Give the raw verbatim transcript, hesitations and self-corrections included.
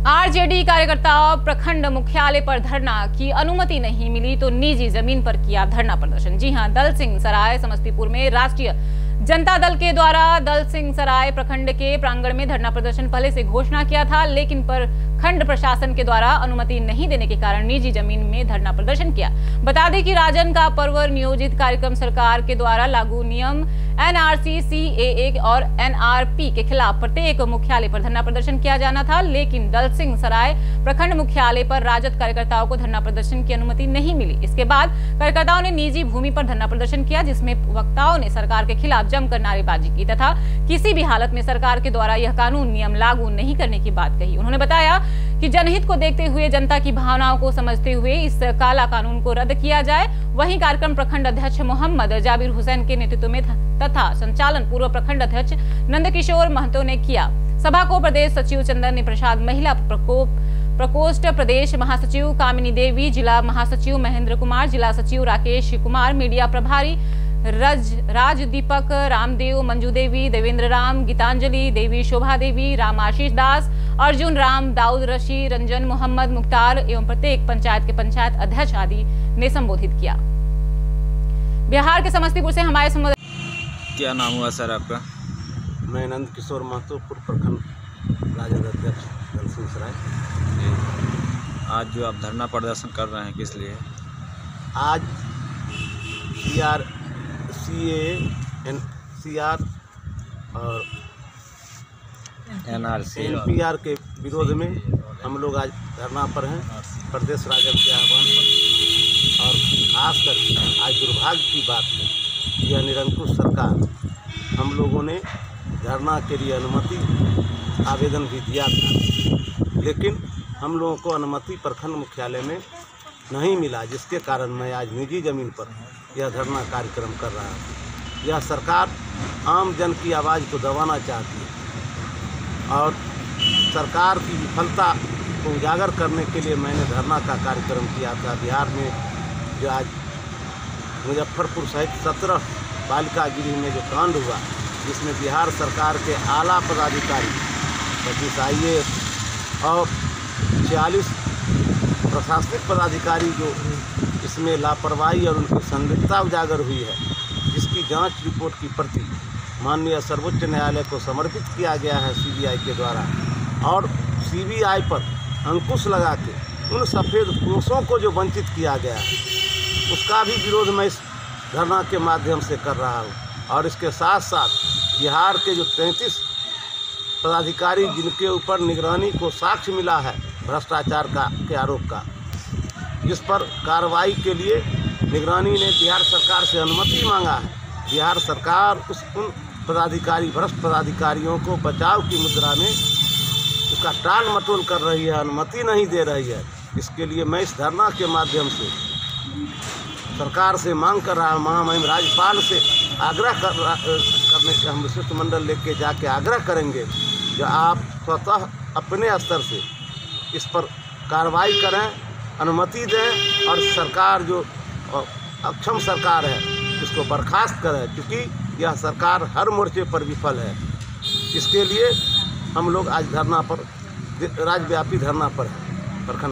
RJD कार्यकर्ताओं प्रखंड मुख्यालय पर धरना की अनुमति नहीं मिली तो निजी जमीन पर किया धरना प्रदर्शन। जी हां, दल सिंह सराय समस्तीपुर में राष्ट्रीय जनता दल के द्वारा दल सिंह सराय प्रखंड के प्रांगण में धरना प्रदर्शन पहले से घोषणा किया था, लेकिन पर खंड प्रशासन के द्वारा अनुमति नहीं देने के कारण निजी जमीन में धरना प्रदर्शन किया। बता दें कि राजन का पर्व नियोजित कार्यक्रम सरकार के द्वारा लागू नियम एनआरसी, सीएए और एनआरपी के खिलाफ प्रत्येक मुख्यालय पर धरना प्रदर्शन किया जाना था, लेकिन दल सिंह सराय प्रखंड मुख्यालय पर राजद कार्यकर्ताओं को धरना प्रदर्शन की अनुमति नहीं मिली। इसके बाद कार्यकर्ताओं ने निजी भूमि पर धरना प्रदर्शन किया, जिसमें वक्ताओं ने सरकार के खिलाफ जमकर नारेबाजी की तथा किसी भी हालत में सरकार के द्वारा यह कानून नियम लागू नहीं करने की बात कही। उन्होंने बताया कि जनहित को देखते हुए, जनता की भावनाओं को समझते हुए इस काला कानून को रद्द किया जाए। वहीं कार्यक्रम प्रखंड अध्यक्ष मोहम्मद जाबिर हुसैन के नेतृत्व में तथा संचालन पूर्व प्रखंड अध्यक्ष नंदकिशोर महतो ने किया। सभा को प्रदेश सचिव चंदन प्रसाद, महिला प्रकोप प्रकोष्ठ प्रदेश महासचिव कामिनी देवी, जिला महासचिव महेंद्र कुमार, जिला सचिव राकेश कुमार, मीडिया प्रभारी रज राज दीपक, रामदेव, मंजू देवी, देवेंद्र राम, गीतांजलि देवी, शोभा देवी, राम आशीष दास, अर्जुन राम, दाऊद रशी, रंजन, मोहम्मद मुख्तार एवं प्रत्येक पंचायत के पंचायत अध्यक्ष आदि ने संबोधित किया। बिहार के समस्तीपुर से हमारे संवाददाता। क्या नाम हुआ सर आपका? मैं नंदकिशोर महतो, पूर्व प्रखंड राजद अध्यक्ष दल सिंह सराय। आज जो आप धरना प्रदर्शन कर रहे हैं, किस लिए? आज C R C A N C R और N R C N P R के विरोध में हम लोग आज धरना पर हैं, प्रदेश राजद के आह्वान पर। और खास करके आज दुर्भाग्य की बात है, यह निरंकुश सरकार, हम लोगों ने धरना के लिए अनुमति आवेदन भी दिया था, लेकिन हम लोगों को अनुमति प्रखंड मुख्यालय में नहीं मिला, जिसके कारण मैं आज निजी ज़मीन पर यह धरना कार्यक्रम कर रहा हूँ। यह सरकार आम जन की आवाज़ को दबाना चाहती है और सरकार की विफलता को उजागर करने के लिए मैंने धरना का कार्यक्रम किया था। बिहार में जो आज मुजफ्फरपुर सहित सत्रह बालिका गृह में जो कांड हुआ, जिसमें बिहार सरकार के आला पदाधिकारी पच्चीस आई ए एस और छियालीस प्रशासनिक पदाधिकारी जो इसमें लापरवाही और उनकी संलिप्तता उजागर हुई है, जिसकी जांच रिपोर्ट की प्रति माननीय सर्वोच्च न्यायालय को समर्पित किया गया है सी बी आई के द्वारा। और सी बी आई पर अंकुश लगा के उन सफ़ेद पुरुषों को जो वंचित किया गया है, उसका भी विरोध मैं इस धरना के माध्यम से कर रहा हूँ। और इसके साथ साथ बिहार के जो तैंतीस पदाधिकारी जिनके ऊपर निगरानी को साक्ष्य मिला है भ्रष्टाचार का के आरोप का, जिस पर कार्रवाई के लिए निगरानी ने बिहार सरकार से अनुमति मांगा है, बिहार सरकार उस उन पदाधिकारी भ्रष्ट पदाधिकारियों को बचाव की मुद्रा में उसका टाल मटोल कर रही है, अनुमति नहीं दे रही है। इसके लिए मैं इस धरना के माध्यम से सरकार से मांग कर रहा हूँ, महामहिम राज्यपाल से आग्रह कर करने के हम विशिष्ट मंडल लेके जाके आग्रह करेंगे कि आप स्वतः अपने स्तर से इस पर कार्रवाई करें, अनुमति दें और सरकार जो अक्षम सरकार है इसको बर्खास्त करें, क्योंकि यह सरकार हर मोर्चे पर विफल है। इसके लिए हम लोग आज धरना पर, राज्यव्यापी धरना पर हैं। प्रखंड